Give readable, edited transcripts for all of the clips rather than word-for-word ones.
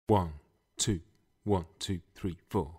1, 2, 1, 2, 3, 4.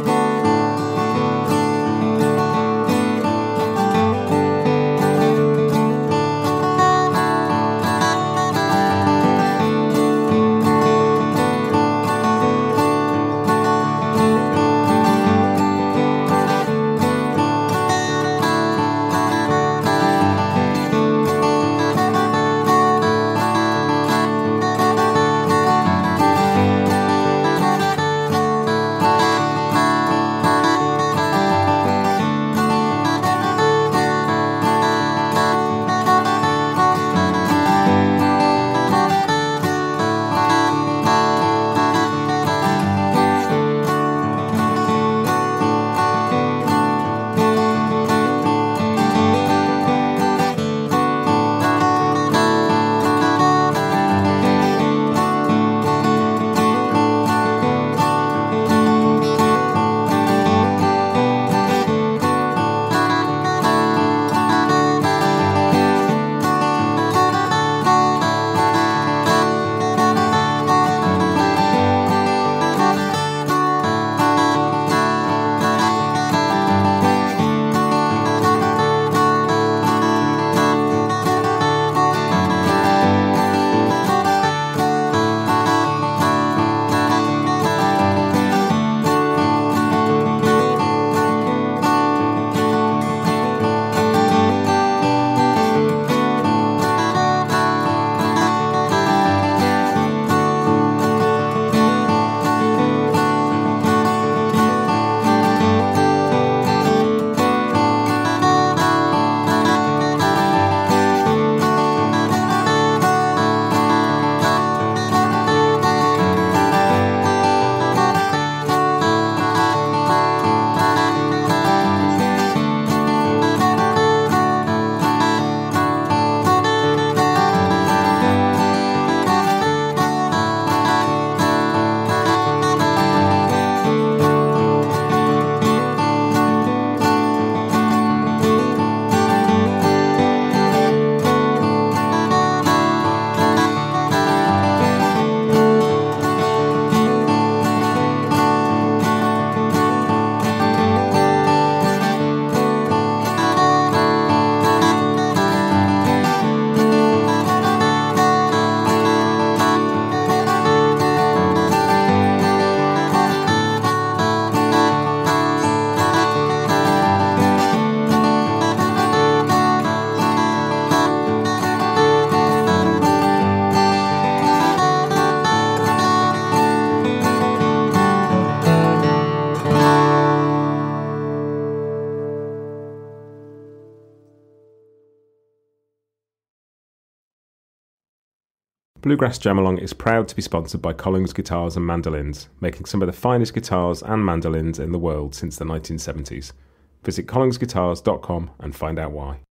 Bluegrass Jam Along is proud to be sponsored by Collings Guitars and Mandolins, making some of the finest guitars and mandolins in the world since the 1970s. Visit collingsguitars.com and find out why.